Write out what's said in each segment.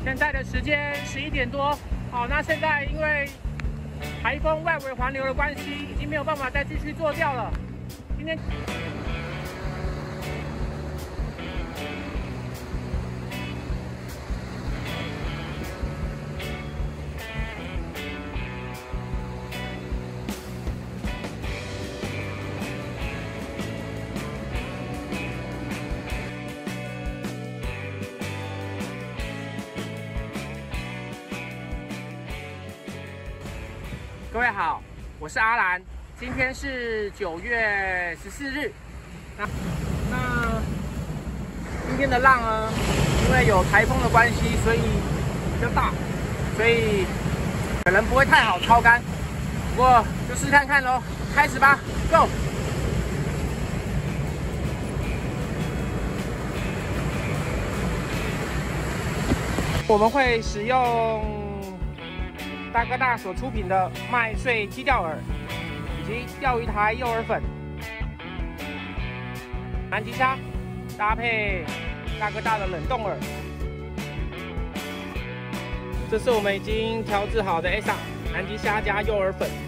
现在的时间11点多，好，那现在因为台风外围环流的关系，已经没有办法再继续做钓了。今天。 各位好，我是阿兰，今天是9月14日。那今天的浪呢，因为有台风的关系，所以比较大，所以可能不会太好抄竿。不过就试看看咯，开始吧 ，Go！ 我们会使用大哥大所出品的麦穗踢钓饵，以及钓鱼台诱饵粉、南极虾，搭配大哥大的冷冻饵。这是我们已经调制好的 ESA 南极虾加诱饵粉。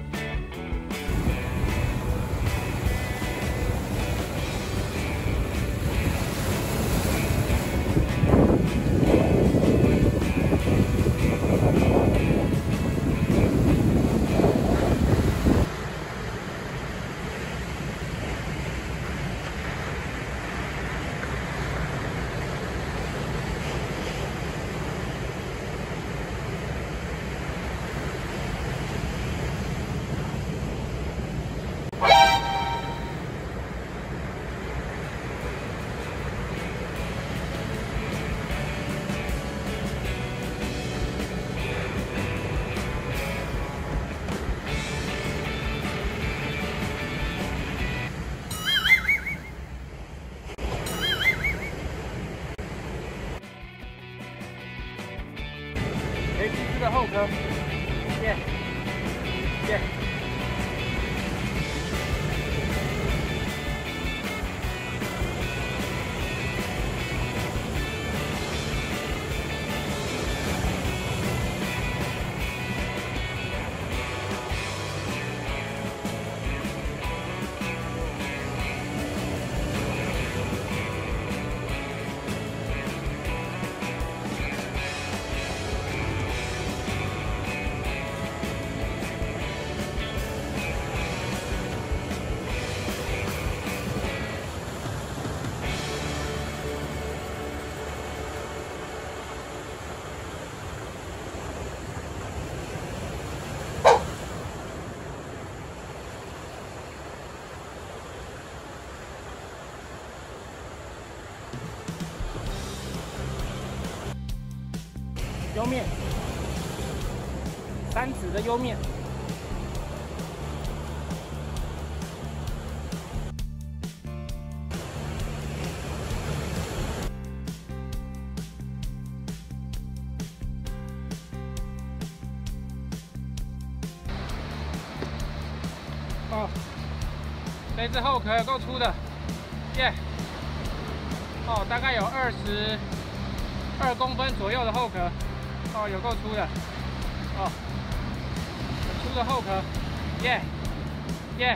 雷击之的后壳，耶耶。优面，3指的优面。哦，这只后壳够粗的，耶！哦，大概有22公分左右的后壳。 哦，有够粗的，哦，很粗的后壳，耶耶。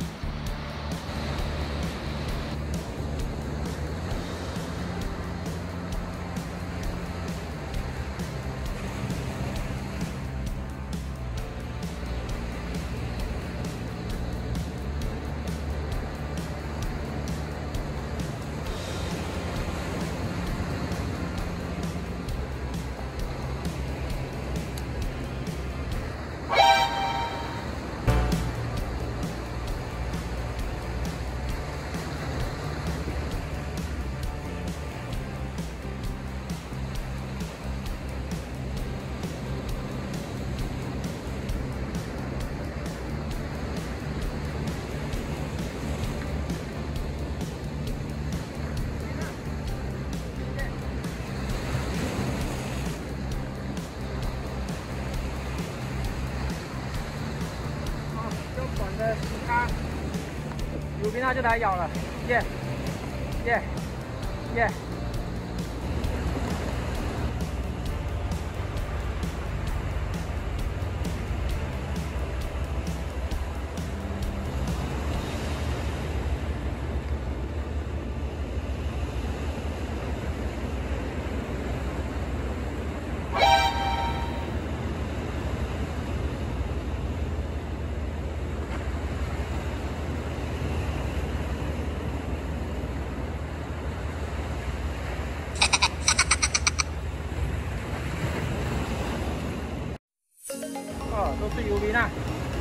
它鲁宾它就来咬了，耶耶耶！ 油瓶啊。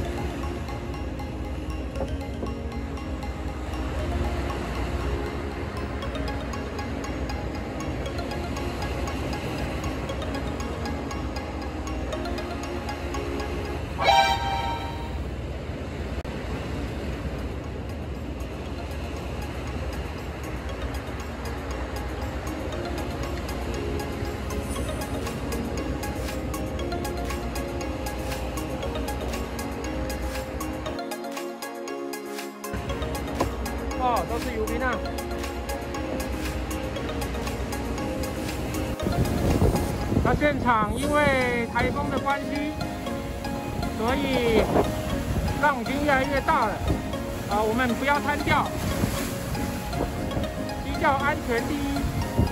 哦，都是油瓶啊。那现场因为台风的关系，所以浪已经越来越大了。我们不要贪钓，低钓安全第一。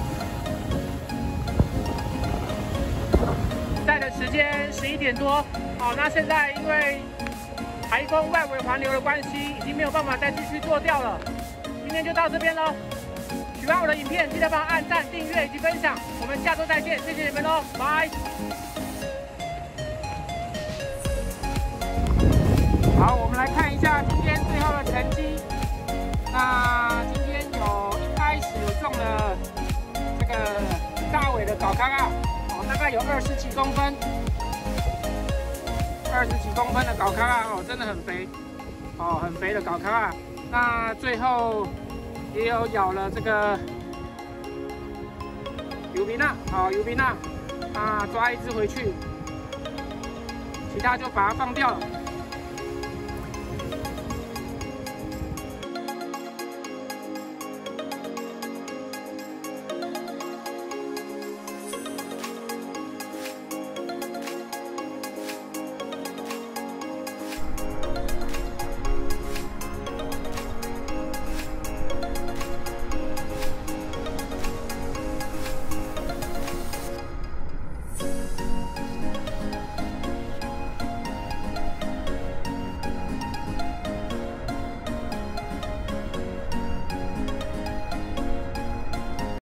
在的时间11点多。好，那现在因为台风外围环流的关系，已经没有办法再继续做钓了。今天就到这边喽。喜欢我的影片，记得帮我按赞、订阅以及分享。我们下周再见，谢谢你们喽，拜。好，我们来看一下今天最后的成绩。那今天一开始有中了这个大尾的搞咖啊，大概有20几公分，20几公分的搞咖啊，真的很肥，很肥的搞咖啊。那最后也有咬了这个油瓶啊，油瓶啊，抓一只回去，其他就把它放掉了。